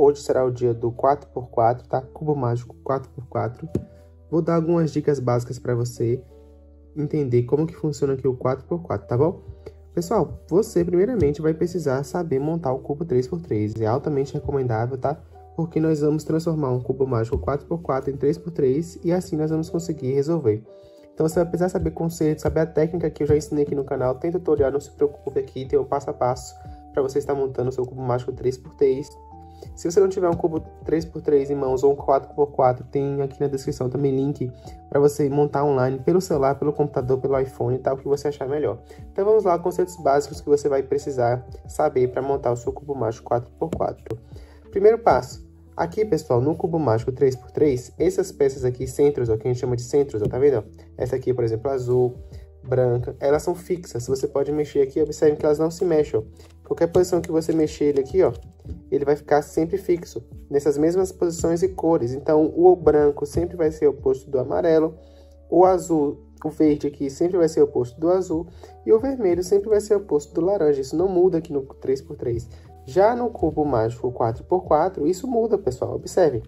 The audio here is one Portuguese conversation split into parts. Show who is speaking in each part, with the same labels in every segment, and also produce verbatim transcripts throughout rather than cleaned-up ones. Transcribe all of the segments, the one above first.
Speaker 1: hoje será o dia do quatro por quatro, tá? Cubo mágico quatro por quatro. Vou dar algumas dicas básicas para você entender como que funciona aqui o quatro por quatro, tá bom? Pessoal, você primeiramente vai precisar saber montar o cubo três por três. É altamente recomendável, tá? Porque nós vamos transformar um cubo mágico quatro por quatro em três por três e assim nós vamos conseguir resolver. Então você vai precisar saber conceito, saber a técnica que eu já ensinei aqui no canal. Tem tutorial, não se preocupe aqui, tem um passo a passo para você estar montando o seu cubo mágico três por três. Se você não tiver um cubo três por três em mãos ou um quatro por quatro, tem aqui na descrição também link para você montar online pelo celular, pelo computador, pelo iPhone e tal, o que você achar melhor. Então vamos lá, conceitos básicos que você vai precisar saber para montar o seu cubo mágico quatro por quatro. Primeiro passo, aqui pessoal, no cubo mágico três por três, essas peças aqui, centros, ó, que a gente chama de centros, ó, tá vendo? Essa aqui, por exemplo, azul, branca, elas são fixas, você pode mexer aqui, observe que elas não se mexem, ó. Qualquer posição que você mexer ele aqui, ó, ele vai ficar sempre fixo, nessas mesmas posições e cores. Então, o branco sempre vai ser o oposto do amarelo, o azul, o verde aqui sempre vai ser o oposto do azul, e o vermelho sempre vai ser o oposto do laranja. Isso não muda aqui no três por três. Já no cubo mágico quatro por quatro, isso muda, pessoal, observe.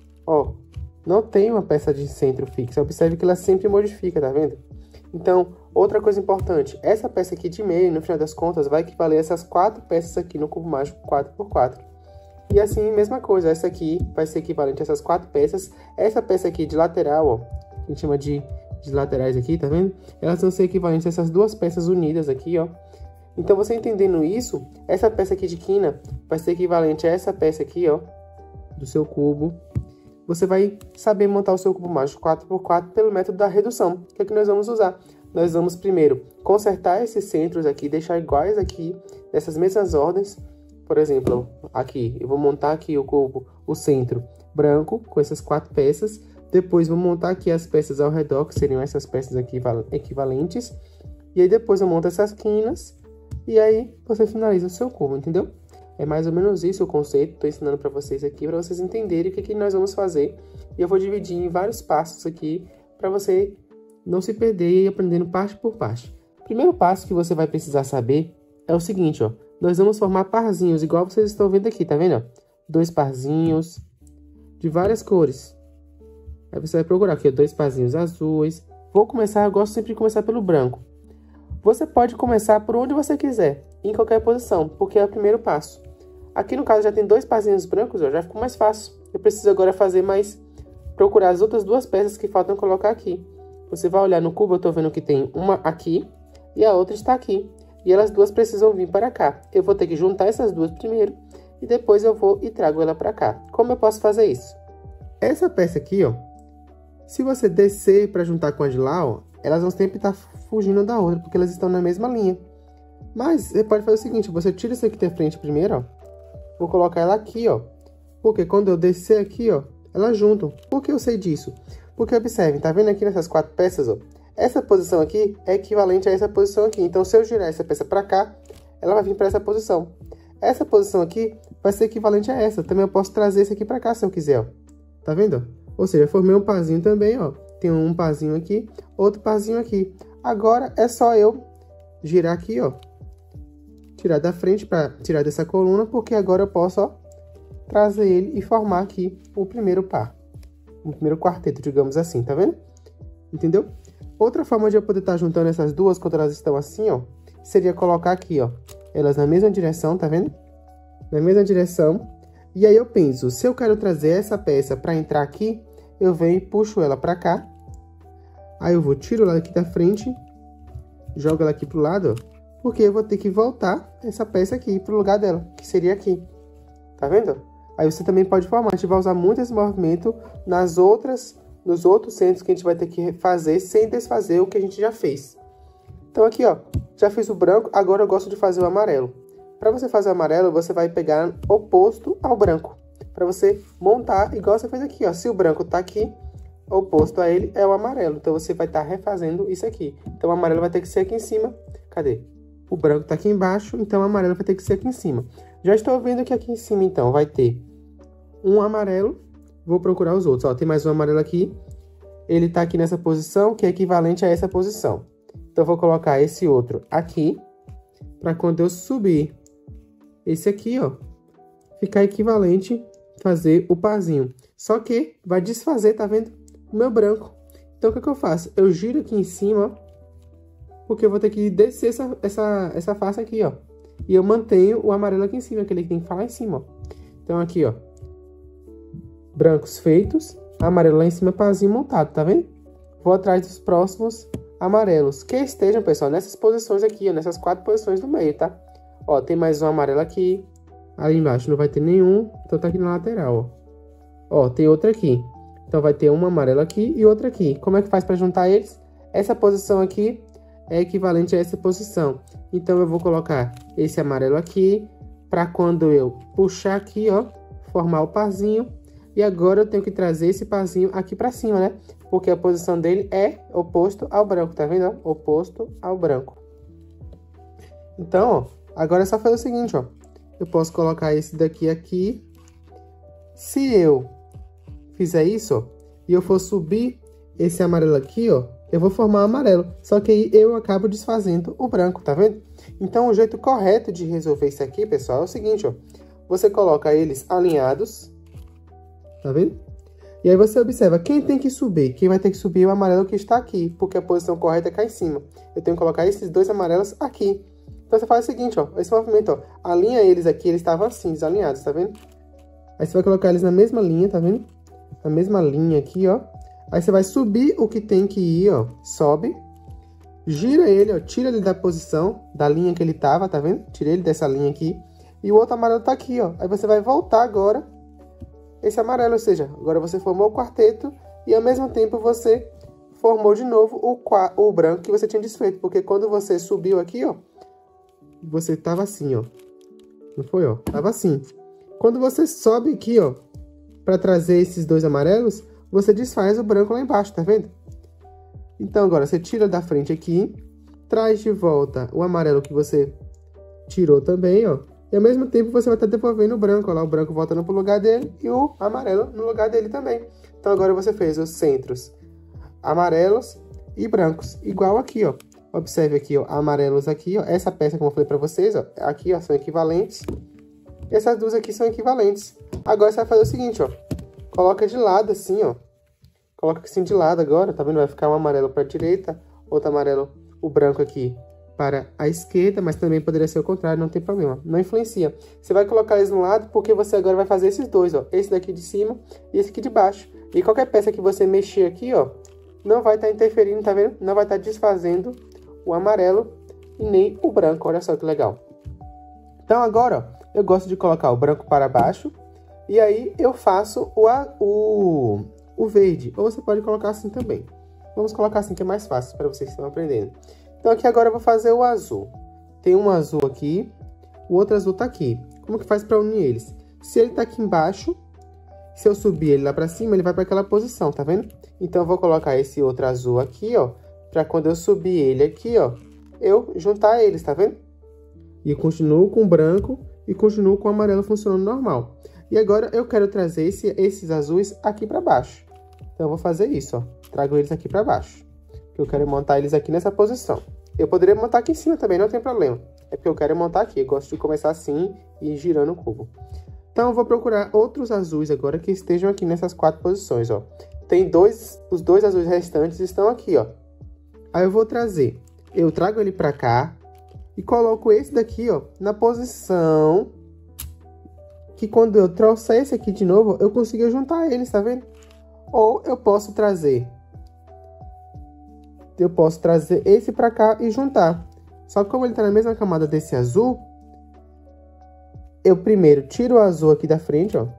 Speaker 1: Ó, não tem uma peça de centro fixa, observe que ela sempre modifica, tá vendo? Então, outra coisa importante, essa peça aqui de meio, no final das contas, vai equivaler a essas quatro peças aqui no cubo mágico quatro por quatro. E assim, mesma coisa, essa aqui vai ser equivalente a essas quatro peças. Essa peça aqui de lateral, ó, a gente chama de, de laterais aqui, tá vendo? Elas vão ser equivalentes a essas duas peças unidas aqui, ó. Então, você entendendo isso, essa peça aqui de quina vai ser equivalente a essa peça aqui, ó, do seu cubo. Você vai saber montar o seu cubo mágico quatro por quatro pelo método da redução, que é que nós vamos usar. Nós vamos primeiro consertar esses centros aqui, deixar iguais aqui, nessas mesmas ordens. Por exemplo, aqui, eu vou montar aqui o cubo, o centro branco, com essas quatro peças. Depois, vou montar aqui as peças ao redor, que seriam essas peças aqui equivalentes. E aí, depois, eu monto essas quinas. E aí, você finaliza o seu cubo, entendeu? É mais ou menos isso o conceito, estou ensinando para vocês aqui, para vocês entenderem o que, que nós vamos fazer. E eu vou dividir em vários passos aqui, para você não se perder e ir aprendendo parte por parte. O primeiro passo que você vai precisar saber é o seguinte, ó. Nós vamos formar parzinhos, igual vocês estão vendo aqui, tá vendo? Ó? Dois parzinhos de várias cores. Aí você vai procurar aqui, ó, dois parzinhos azuis. Vou começar, eu gosto sempre de começar pelo branco. Você pode começar por onde você quiser, em qualquer posição, porque é o primeiro passo. Aqui no caso já tem dois parzinhos brancos, ó, já ficou mais fácil. Eu preciso agora fazer mais, procurar as outras duas peças que faltam colocar aqui. Você vai olhar no cubo, eu tô vendo que tem uma aqui e a outra está aqui. E elas duas precisam vir para cá. Eu vou ter que juntar essas duas primeiro e depois eu vou e trago ela para cá. Como eu posso fazer isso? Essa peça aqui, ó, se você descer para juntar com a de lá, ó, elas vão sempre estar fugindo da outra, porque elas estão na mesma linha. Mas você pode fazer o seguinte, você tira isso aqui da frente primeiro, ó. Vou colocar ela aqui, ó. Porque quando eu descer aqui, ó, elas juntam. Por que eu sei disso? Porque observem, tá vendo aqui nessas quatro peças, ó? Essa posição aqui é equivalente a essa posição aqui. Então, se eu girar essa peça pra cá, ela vai vir pra essa posição. Essa posição aqui vai ser equivalente a essa. Também eu posso trazer esse aqui pra cá, se eu quiser, ó. Tá vendo? Ou seja, eu formei um parzinho também, ó. Tem um parzinho aqui, outro parzinho aqui. Agora, é só eu girar aqui, ó. Tirar da frente para tirar dessa coluna, porque agora eu posso, ó, trazer ele e formar aqui o primeiro par. O primeiro quarteto, digamos assim, tá vendo? Entendeu? Outra forma de eu poder estar juntando essas duas, quando elas estão assim, ó, seria colocar aqui, ó, elas na mesma direção, tá vendo? Na mesma direção. E aí eu penso, se eu quero trazer essa peça para entrar aqui, eu venho e puxo ela para cá. Aí eu vou, tiro ela aqui da frente, jogo ela aqui pro lado, ó. Porque eu vou ter que voltar essa peça aqui pro lugar dela, que seria aqui. Tá vendo? Aí você também pode formar. A gente vai usar muito esse movimento nas outras, nos outros centros que a gente vai ter que fazer sem desfazer o que a gente já fez. Então aqui, ó, já fiz o branco, agora eu gosto de fazer o amarelo. Para você fazer o amarelo, você vai pegar oposto ao branco. Para você montar igual você fez aqui, ó. Se o branco tá aqui, oposto a ele é o amarelo. Então você vai estar refazendo isso aqui. Então o amarelo vai ter que ser aqui em cima. Cadê? O branco tá aqui embaixo, então o amarelo vai ter que ser aqui em cima. Já estou vendo que aqui em cima, então, vai ter um amarelo. Vou procurar os outros. Ó, tem mais um amarelo aqui. Ele tá aqui nessa posição, que é equivalente a essa posição. Então, eu vou colocar esse outro aqui, para quando eu subir esse aqui, ó, ficar equivalente fazer o parzinho. Só que vai desfazer, tá vendo? O meu branco. Então, o que, que eu faço? Eu giro aqui em cima, ó. Porque eu vou ter que descer essa, essa, essa face aqui, ó. E eu mantenho o amarelo aqui em cima, aquele que tem que ficar lá em cima, ó. Então, aqui, ó. Brancos feitos. Amarelo lá em cima, parzinho montado, tá vendo? Vou atrás dos próximos amarelos. Que estejam, pessoal, nessas posições aqui, ó. Nessas quatro posições do meio, tá? Ó, tem mais um amarelo aqui. Ali embaixo não vai ter nenhum. Então, tá aqui na lateral, ó. Ó, tem outro aqui. Então, vai ter um amarelo aqui e outro aqui. Como é que faz pra juntar eles? Essa posição aqui é equivalente a essa posição. Então, eu vou colocar esse amarelo aqui, para quando eu puxar aqui, ó, formar o parzinho. E agora eu tenho que trazer esse parzinho aqui para cima, né? Porque a posição dele é oposto ao branco, tá vendo? Ó? Oposto ao branco. Então, ó, agora é só fazer o seguinte, ó. Eu posso colocar esse daqui aqui. Se eu fizer isso, ó, e eu for subir esse amarelo aqui, ó, eu vou formar o amarelo, só que aí eu acabo desfazendo o branco, tá vendo? Então, o jeito correto de resolver isso aqui, pessoal, é o seguinte, ó. Você coloca eles alinhados, tá vendo? E aí você observa, quem tem que subir? Quem vai ter que subir é o amarelo que está aqui, porque a posição correta é cá em cima. Eu tenho que colocar esses dois amarelos aqui. Então, você faz o seguinte, ó, esse movimento, ó, alinha eles aqui, eles estavam assim, desalinhados, tá vendo? Aí você vai colocar eles na mesma linha, tá vendo? Na mesma linha aqui, ó. Aí você vai subir o que tem que ir, ó. Sobe. Gira ele, ó. Tira ele da posição, da linha que ele tava, tá vendo? Tira ele dessa linha aqui. E o outro amarelo tá aqui, ó. Aí você vai voltar agora esse amarelo, ou seja, agora você formou o quarteto e ao mesmo tempo você formou de novo o, o branco que você tinha desfeito. Porque quando você subiu aqui, ó, você tava assim, ó. Não foi, ó? Tava assim. Quando você sobe aqui, ó, pra trazer esses dois amarelos, você desfaz o branco lá embaixo, tá vendo? Então, agora, você tira da frente aqui, traz de volta o amarelo que você tirou também, ó. E ao mesmo tempo você vai estar devolvendo o branco, ó lá, o branco voltando pro lugar dele e o amarelo no lugar dele também. Então, agora você fez os centros amarelos e brancos, igual aqui, ó. Observe aqui, ó, amarelos aqui, ó. Essa peça, como eu falei pra vocês, ó, aqui, ó, são equivalentes. Essas duas aqui são equivalentes. Agora você vai fazer o seguinte, ó. Coloca de lado assim, ó. Coloca assim de lado agora, tá vendo? Vai ficar um amarelo para a direita, outro amarelo, o branco aqui para a esquerda, mas também poderia ser o contrário, não tem problema. Não influencia. Você vai colocar eles no lado porque você agora vai fazer esses dois, ó. Esse daqui de cima e esse aqui de baixo. E qualquer peça que você mexer aqui, ó, não vai estar interferindo, tá vendo? Não vai estar desfazendo o amarelo e nem o branco. Olha só que legal. Então agora, ó, eu gosto de colocar o branco para baixo. E aí eu faço o, o, o verde. Ou você pode colocar assim também. Vamos colocar assim que é mais fácil para vocês que estão aprendendo. Então aqui agora eu vou fazer o azul. Tem um azul aqui, o outro azul tá aqui. Como que faz para unir eles? Se ele tá aqui embaixo, se eu subir ele lá para cima, ele vai para aquela posição, tá vendo? Então eu vou colocar esse outro azul aqui, ó, para quando eu subir ele aqui, ó, eu juntar eles, tá vendo? E eu continuo com o branco e continuo com o amarelo funcionando normal. E agora eu quero trazer esse, esses azuis aqui para baixo. Então eu vou fazer isso, ó. Trago eles aqui para baixo. Eu quero montar eles aqui nessa posição. Eu poderia montar aqui em cima também, não tem problema. É porque eu quero montar aqui. Eu gosto de começar assim e ir girando o cubo. Então eu vou procurar outros azuis agora que estejam aqui nessas quatro posições, ó. Tem dois, os dois azuis restantes estão aqui, ó. Aí eu vou trazer. Eu trago ele para cá e coloco esse daqui, ó, na posição que quando eu trouxer esse aqui de novo, eu consigo juntar eles, tá vendo? Ou eu posso trazer... Eu posso trazer esse pra cá e juntar. Só que como ele tá na mesma camada desse azul, eu primeiro tiro o azul aqui da frente, ó.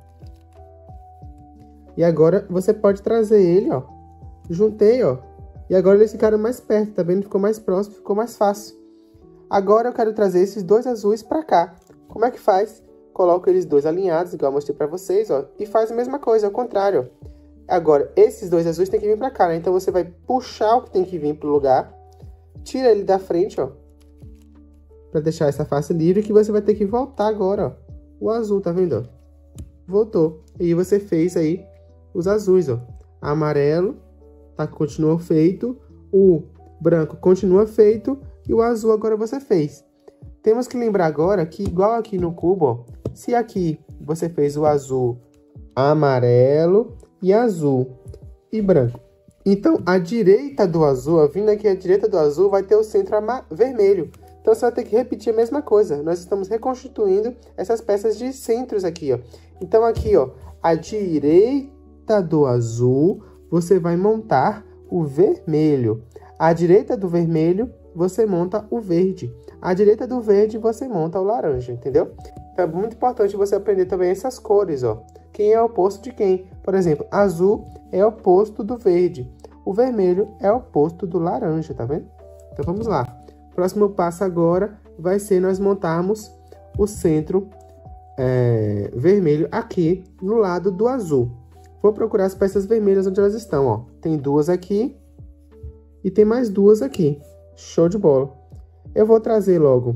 Speaker 1: E agora você pode trazer ele, ó. Juntei, ó. E agora eles ficaram mais perto, tá vendo? Ficou mais próximo, ficou mais fácil. Agora eu quero trazer esses dois azuis pra cá. Como é que faz? Coloco eles dois alinhados, igual eu mostrei pra vocês, ó. E faz a mesma coisa, ao contrário, ó. Agora, esses dois azuis tem que vir pra cá, né? Então, você vai puxar o que tem que vir pro lugar. Tira ele da frente, ó. Pra deixar essa face livre, que você vai ter que voltar agora, ó. O azul, tá vendo, ó? Voltou. E aí, você fez aí os azuis, ó. Amarelo, tá? Continuou feito. O branco continua feito. E o azul agora você fez. Temos que lembrar agora que, igual aqui no cubo, ó. Se aqui você fez o azul amarelo e azul e branco. Então, a direita do azul, ó, vindo aqui à direita do azul, vai ter o centro vermelho. Então, você vai ter que repetir a mesma coisa. Nós estamos reconstituindo essas peças de centros aqui, ó. Então, aqui, ó, à direita do azul, você vai montar o vermelho. À direita do vermelho, você monta o verde. À direita do verde, você monta o laranja, entendeu? Então, é muito importante você aprender também essas cores, ó. Quem é o oposto de quem? Por exemplo, azul é o oposto do verde. O vermelho é o oposto do laranja, tá vendo? Então, vamos lá. Próximo passo agora vai ser nós montarmos o centro é, vermelho aqui no lado do azul. Vou procurar as peças vermelhas onde elas estão, ó. Tem duas aqui e tem mais duas aqui. Show de bola. Eu vou trazer logo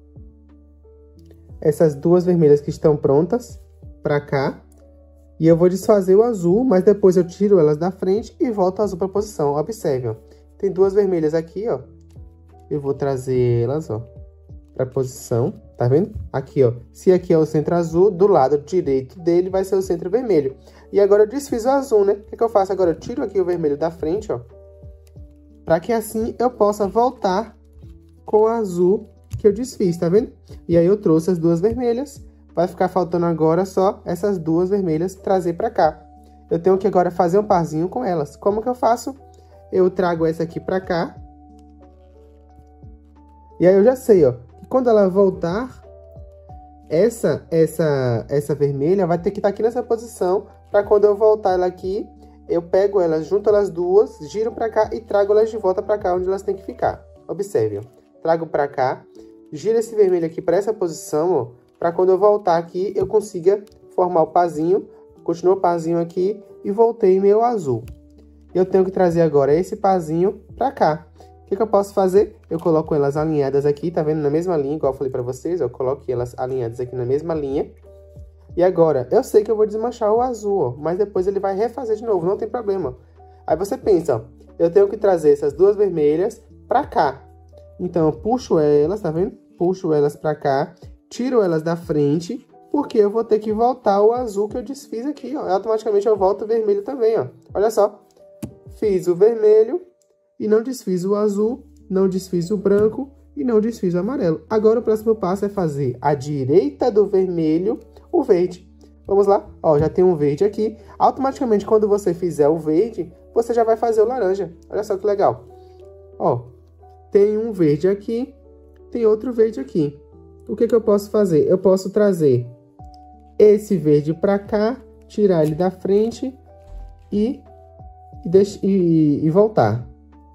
Speaker 1: essas duas vermelhas que estão prontas para cá. E eu vou desfazer o azul, mas depois eu tiro elas da frente e volto o azul para a posição. Observe, ó. Tem duas vermelhas aqui, ó. Eu vou trazer elas, ó, para a posição. Tá vendo? Aqui, ó. Se aqui é o centro azul, do lado direito dele vai ser o centro vermelho. E agora eu desfiz o azul, né? O que que eu faço agora? Eu tiro aqui o vermelho da frente, ó. Para que assim eu possa voltar com o azul que eu desfiz, tá vendo? E aí eu trouxe as duas vermelhas. Vai ficar faltando agora só essas duas vermelhas trazer para cá. Eu tenho que agora fazer um parzinho com elas. Como que eu faço? Eu trago essa aqui para cá. E aí eu já sei, ó, que quando ela voltar, essa essa essa vermelha vai ter que estar aqui nessa posição para quando eu voltar ela aqui, eu pego elas, junto elas duas, giro para cá e trago elas de volta para cá onde elas têm que ficar. Observe, ó. Trago para cá, giro esse vermelho aqui para essa posição, ó. Para quando eu voltar aqui, eu consiga formar o pazinho, continuo o pazinho aqui e voltei meu azul. Eu tenho que trazer agora esse pazinho para cá. O que que eu posso fazer? Eu coloco elas alinhadas aqui, tá vendo? Na mesma linha, igual eu falei para vocês, eu coloco elas alinhadas aqui na mesma linha. E agora, eu sei que eu vou desmanchar o azul, ó, mas depois ele vai refazer de novo, não tem problema. Aí você pensa, ó, eu tenho que trazer essas duas vermelhas para cá. Então, eu puxo elas, tá vendo? Puxo elas para cá. Tiro elas da frente, porque eu vou ter que voltar o azul que eu desfiz aqui, ó. Automaticamente eu volto o vermelho também, ó. Olha só. Fiz o vermelho e não desfiz o azul, não desfiz o branco e não desfiz o amarelo. Agora o próximo passo é fazer à direita do vermelho o verde. Vamos lá? Ó, já tem um verde aqui. Automaticamente, quando você fizer o verde, você já vai fazer o laranja. Olha só que legal. Ó, tem um verde aqui, tem outro verde aqui. O que que eu posso fazer? Eu posso trazer esse verde para cá, tirar ele da frente e, e, deixa, e, e voltar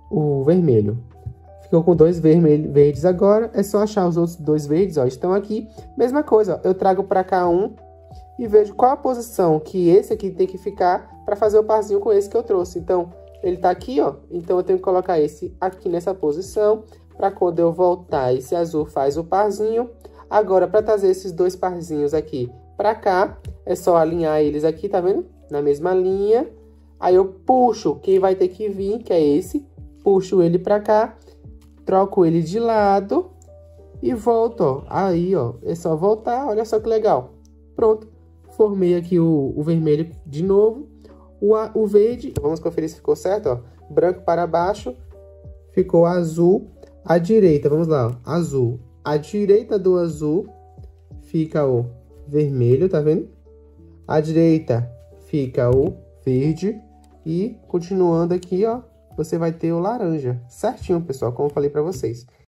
Speaker 1: o vermelho. Ficou com dois vermelho, verdes agora, é só achar os outros dois verdes, ó, estão aqui. Mesma coisa, ó, eu trago para cá um e vejo qual a posição que esse aqui tem que ficar para fazer o parzinho com esse que eu trouxe. Então, ele tá aqui, ó, então eu tenho que colocar esse aqui nessa posição, para quando eu voltar, esse azul faz o parzinho. Agora, para trazer esses dois parzinhos aqui para cá, é só alinhar eles aqui, tá vendo? Na mesma linha. Aí eu puxo quem vai ter que vir, que é esse. Puxo ele para cá, troco ele de lado e volto, ó. Aí, ó, é só voltar, olha só que legal. Pronto, formei aqui o, o vermelho de novo. O, o verde, vamos conferir se ficou certo, ó. Branco para baixo, ficou azul. À direita, vamos lá, ó, azul. À direita do azul fica o vermelho, tá vendo? À direita fica o verde. E continuando aqui, ó, você vai ter o laranja. Certinho, pessoal, como eu falei pra vocês.